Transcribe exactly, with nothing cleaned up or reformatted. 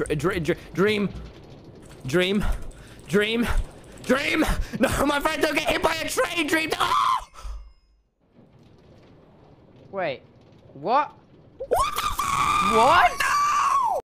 Dr dr dr dream. Dream. Dream. Dream. No, my friend, don't get hit by a train. Dream. Oh! Wait. What? What the fuck? What? No!